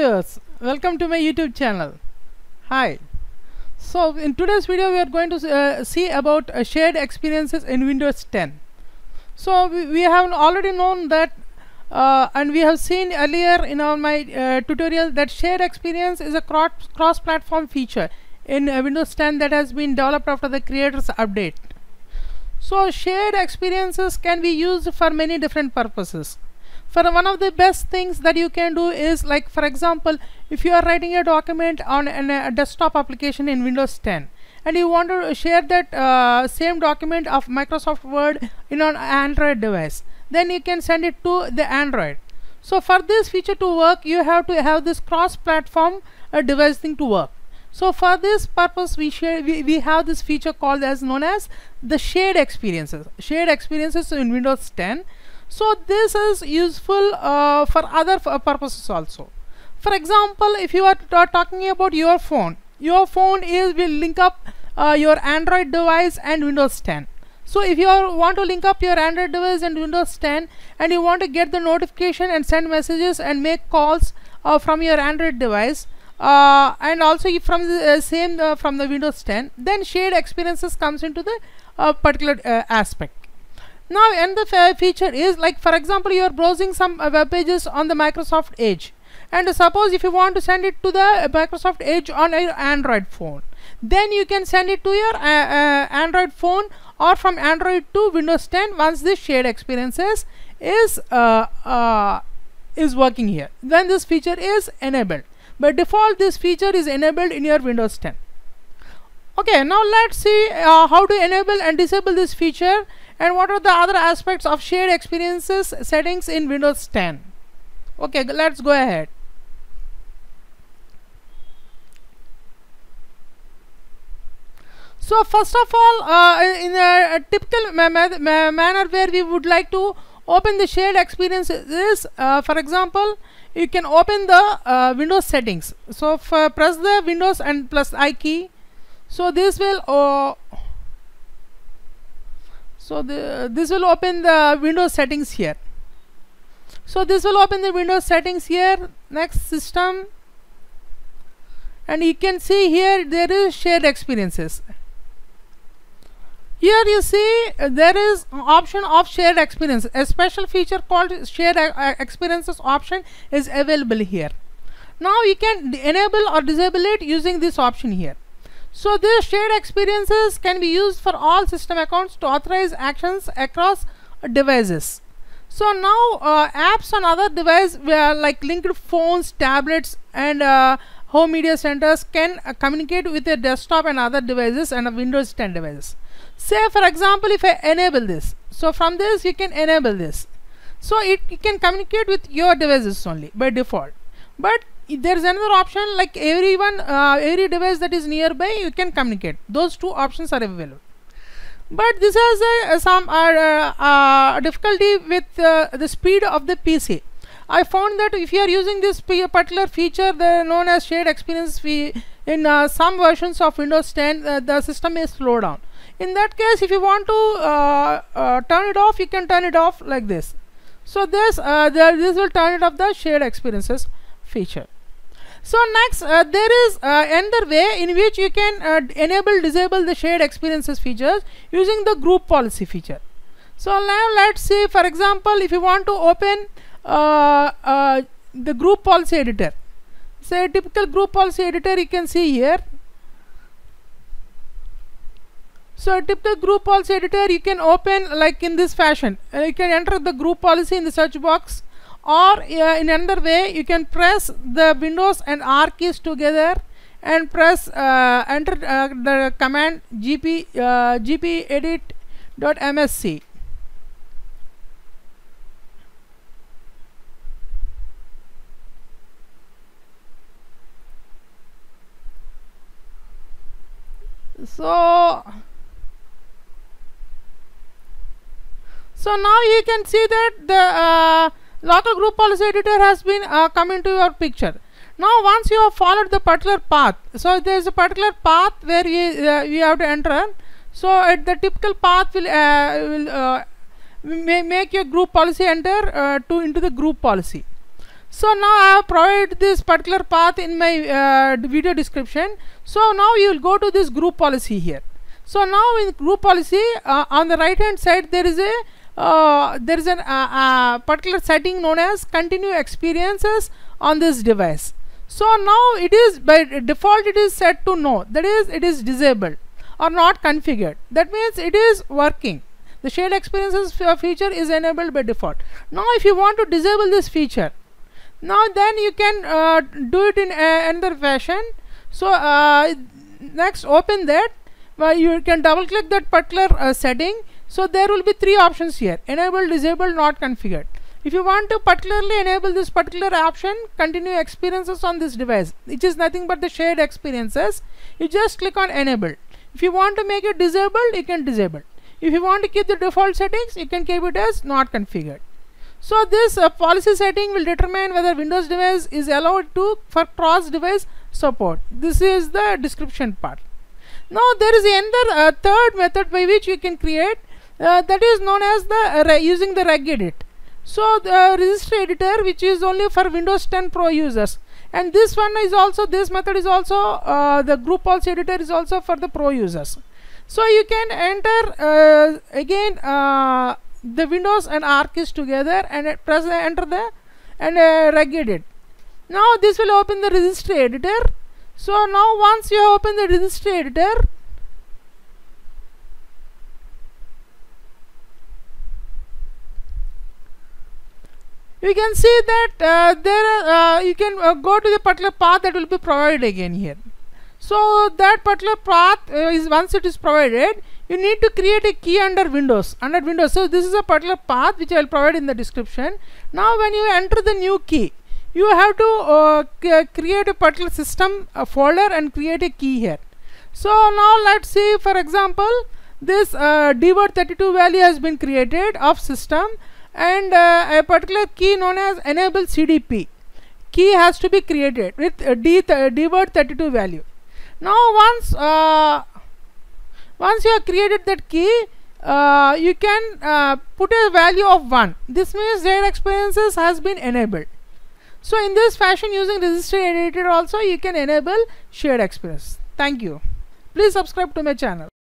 viewers, welcome to my YouTube channel. Hi. So in today's video we are going to see about shared experiences in Windows 10. So we have already known that and we have seen earlier in my tutorial that shared experience is a cross-platform feature in Windows 10 that has been developed after the creators update. So shared experiences can be used for many different purposes. For one of the best things that you can do is, like, for example, if you are writing a document on a desktop application in Windows 10 and you want to share that same document of Microsoft Word in an Android device, then you can send it to the Android. So for this feature to work, you have to have this cross-platform device thing to work. So for this purpose we have this feature called as known as the shared experiences in Windows 10. So this is useful for other purposes also. For example, if you are talking about your phone will link up your Android device and Windows 10. So if you want to link up your Android device and Windows 10 and you want to get the notification and send messages and make calls from your Android device and also from the from the Windows 10, then shared experiences comes into the particular aspect. Now another feature is, like, for example, you are browsing some web pages on the Microsoft Edge, and suppose if you want to send it to the Microsoft Edge on your Android phone, then you can send it to your Android phone or from Android to Windows 10 once this shared experiences is working here. Then this feature is enabled. By default, this feature is enabled in your Windows 10. Okay, now let's see how to enable and disable this feature and what are the other aspects of shared experiences settings in Windows 10. Okay, let's go ahead. So first of all, in a typical manner where we would like to open the shared experiences is, for example, you can open the Windows settings. So press the Windows and plus I key. So this will this will open the Windows settings here. So this will open the Windows settings here. Next, system, and you can see here there is shared experiences. Here you see there is option of shared experience. A special feature called shared experiences option is available here. Now you can enable or disable it using this option here. So these shared experiences can be used for all system accounts to authorize actions across devices. So now apps on other devices like linked phones, tablets and home media centers can communicate with a desktop and other devices and a Windows 10 devices. Say for example, if I enable this, so from this you can enable this, so it can communicate with your devices only by default. But there is another option, like every device that is nearby you can communicate. Those two options are available. But this has some difficulty with the speed of the PC. I found that if you are using this particular feature known as shared experience in some versions of Windows 10, the system may slow down. In that case, if you want to turn it off, you can turn it off like this. So this will turn it off, the shared experiences feature. So next, there is another way in which you can enable, disable the shared experiences features using the group policy feature. So now let's see, for example, if you want to open the group policy editor, say a typical group policy editor you can see here. So a typical group policy editor you can open like in this fashion. You can enter the group policy in the search box, or in another way you can press the Windows and R keys together and press enter the command gpedit.msc. So now you can see that the local group policy editor has been come into your picture. Now once you have followed the particular path, so there is a particular path where we have to enter. So at the typical path will make your group policy enter into the group policy. So now I have provided this particular path in my video description. So now you will go to this group policy here. So now in group policy, on the right hand side there is a particular setting known as continue experiences on this device. So now it is by default it is set to no, that is it is disabled or not configured. That means it is working. The shared experiences feature is enabled by default. Now if you want to disable this feature, now then you can do it in another fashion. So next open that, you can double click that particular setting. So there will be three options here: enable, disable, not configured. If you want to particularly enable this particular option, continue experiences on this device, which is nothing but the shared experiences, you just click on enable. If you want to make it disabled, you can disable. If you want to keep the default settings, you can keep it as not configured. So this policy setting will determine whether Windows device is allowed to for cross device support. This is the description part. Now there is another third method by which you can create, that is known as the using the regedit. So the registry editor, which is only for Windows 10 Pro users, and this one is also, this method is also the group policy editor is also for the Pro users. So you can enter again the Windows and R keys together and press enter the and regedit. Now this will open the registry editor. So now once you open the registry editor, you can see that you can go to the particular path that will be provided again here. So that particular path is, once it is provided, you need to create a key under Windows. So this is a particular path which I will provide in the description. Now when you enter the new key, you have to create a particular system folder and create a key here. So now let's see, for example, this dword32 value has been created of system, and a particular key known as enable CDP key has to be created with dword32 value. Now once you have created that key, you can put a value of 1. This means shared experiences has been enabled. So in this fashion, using registry editor also you can enable shared experience. Thank you. Please subscribe to my channel.